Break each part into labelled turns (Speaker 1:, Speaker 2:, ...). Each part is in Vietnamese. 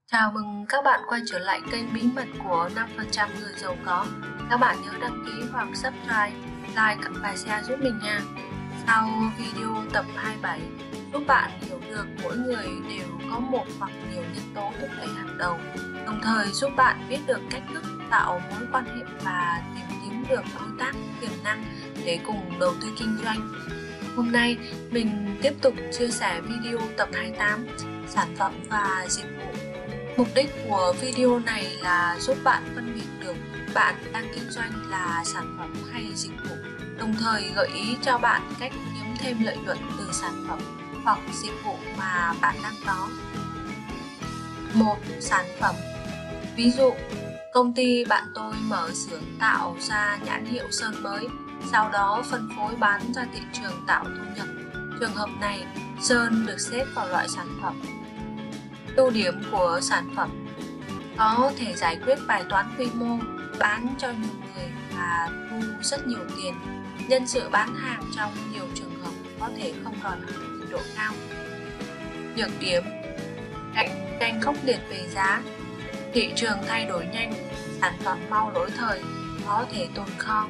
Speaker 1: Chào mừng các bạn quay trở lại kênh bí mật của 5% người giàu có. Các bạn nhớ đăng ký hoặc subscribe, like và share giúp mình nha. Sau video tập 27, giúp bạn hiểu được mỗi người đều có một hoặc nhiều nhân tố thúc đẩy hàng đầu, đồng thời giúp bạn biết được cách thức tạo mối quan hệ và tìm kiếm được đối tác tiềm năng để cùng đầu tư kinh doanh. Hôm nay mình tiếp tục chia sẻ video tập 28, sản phẩm và dịch vụ. Mục đích của video này là giúp bạn phân biệt được bạn đang kinh doanh là sản phẩm hay dịch vụ, đồng thời gợi ý cho bạn cách kiếm thêm lợi nhuận từ sản phẩm hoặc dịch vụ mà bạn đang có. 1. Sản phẩm. Ví dụ, công ty bạn tôi mở xưởng tạo ra nhãn hiệu sơn mới, sau đó phân phối bán ra thị trường tạo thu nhập. Trường hợp này, sơn được xếp vào loại sản phẩm. Ưu điểm của sản phẩm: có thể giải quyết bài toán quy mô, bán cho nhiều người và thu rất nhiều tiền. Nhân sự bán hàng trong nhiều trường hợp có thể không đòi hỏi trình độ cao. Nhược điểm: cạnh tranh khốc liệt về giá, thị trường thay đổi nhanh, sản phẩm mau lỗi thời, có thể tồn kho.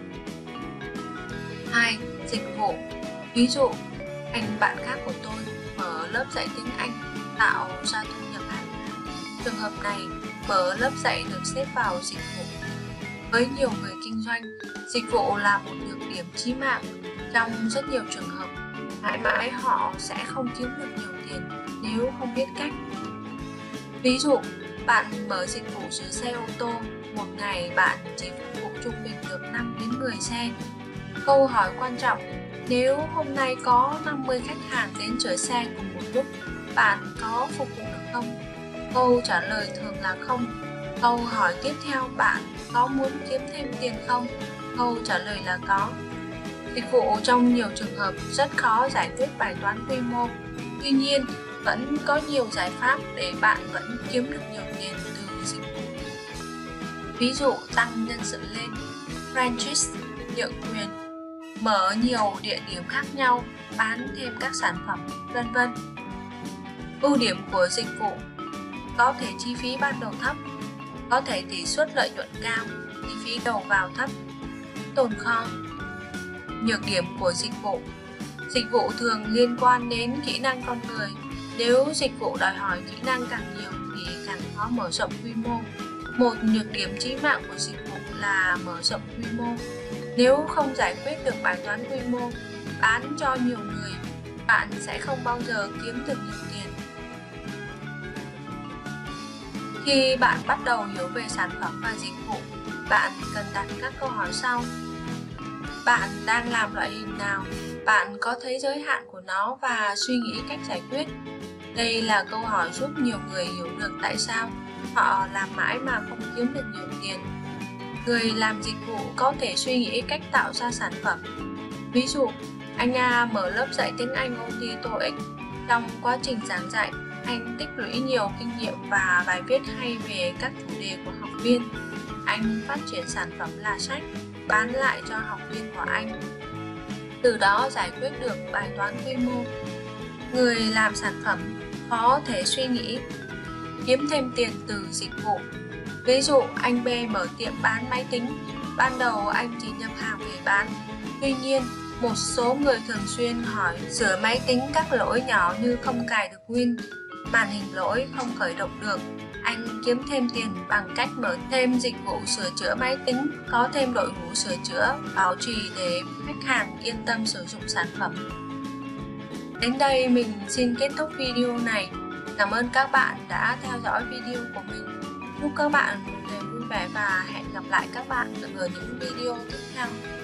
Speaker 1: 2. Dịch vụ. Ví dụ, anh bạn khác của tôi mở lớp dạy tiếng Anh, tạo ra thu nhập hàng tháng. Trường hợp này, mở lớp dạy được xếp vào dịch vụ. Với nhiều người kinh doanh, dịch vụ là một nhược điểm chí mạng. Trong rất nhiều trường hợp, mãi mãi họ sẽ không kiếm được nhiều tiền nếu không biết cách. Ví dụ, bạn mở dịch vụ sửa xe ô tô, một ngày bạn chỉ phục vụ trung bình được 5 đến 10 xe. Câu hỏi quan trọng: nếu hôm nay có 50 khách hàng đến sửa xe cùng một lúc, bạn có phục vụ được không? Câu trả lời thường là không. Câu hỏi tiếp theo: bạn có muốn kiếm thêm tiền không? Câu trả lời là có. Dịch vụ trong nhiều trường hợp rất khó giải quyết bài toán quy mô. Tuy nhiên, vẫn có nhiều giải pháp để bạn vẫn kiếm được nhiều tiền từ dịch vụ. Ví dụ, tăng nhân sự lên, franchise, nhượng quyền, mở nhiều địa điểm khác nhau, bán thêm các sản phẩm, vân vân. Ưu điểm của dịch vụ: có thể chi phí ban đầu thấp, có thể tỷ suất lợi nhuận cao, chi phí đầu vào thấp, tồn kho. Nhược điểm của dịch vụ: dịch vụ thường liên quan đến kỹ năng con người. Nếu dịch vụ đòi hỏi kỹ năng càng nhiều thì càng khó mở rộng quy mô. Một nhược điểm chí mạng của dịch vụ là mở rộng quy mô. Nếu không giải quyết được bài toán quy mô, bán cho nhiều người, bạn sẽ không bao giờ kiếm được nhiều tiền. Khi bạn bắt đầu hiểu về sản phẩm và dịch vụ, bạn cần đặt các câu hỏi sau. Bạn đang làm loại hình nào? Bạn có thấy giới hạn của nó và suy nghĩ cách giải quyết? Đây là câu hỏi giúp nhiều người hiểu được tại sao họ làm mãi mà không kiếm được nhiều tiền. Người làm dịch vụ có thể suy nghĩ cách tạo ra sản phẩm. Ví dụ, anh A mở lớp dạy tiếng Anh OT TOEIC. Trong quá trình giảng dạy, anh tích lũy nhiều kinh nghiệm và bài viết hay về các chủ đề của học viên. Anh phát triển sản phẩm là sách, bán lại cho học viên của anh. Từ đó giải quyết được bài toán quy mô. Người làm sản phẩm có thể suy nghĩ kiếm thêm tiền từ dịch vụ. Ví dụ, anh B mở tiệm bán máy tính. Ban đầu anh chỉ nhập hàng về bán. Tuy nhiên, một số người thường xuyên hỏi sửa máy tính các lỗi nhỏ như không cài được Win, màn hình lỗi, không khởi động được. Anh kiếm thêm tiền bằng cách mở thêm dịch vụ sửa chữa máy tính, có thêm đội ngũ sửa chữa, bảo trì để khách hàng yên tâm sử dụng sản phẩm. Đến đây mình xin kết thúc video này. Cảm ơn các bạn đã theo dõi video của mình. Chúc các bạn một ngày vui vẻ và hẹn gặp lại các bạn ở những video tiếp theo.